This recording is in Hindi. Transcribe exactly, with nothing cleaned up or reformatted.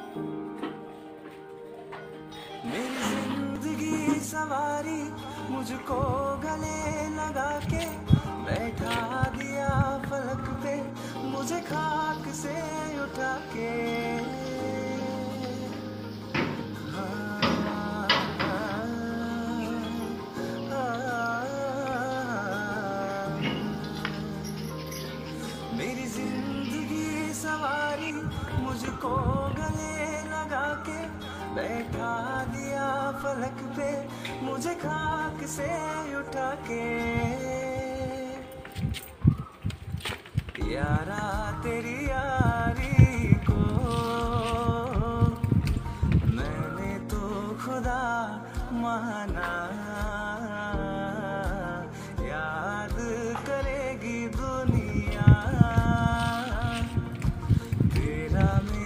मेरी जिंदगी सवारी मुझको गले लगा के बैठा दिया फलक पे मुझे खाक से उठा के। मेरी जिंदगी सवारी मुझको गले लगा के बैठा दिया फलक पे मुझे खाक से उठा के। यारा तेरी यारी को मैंने तो खुदा माना, याद करेगी दुनिया तेरा।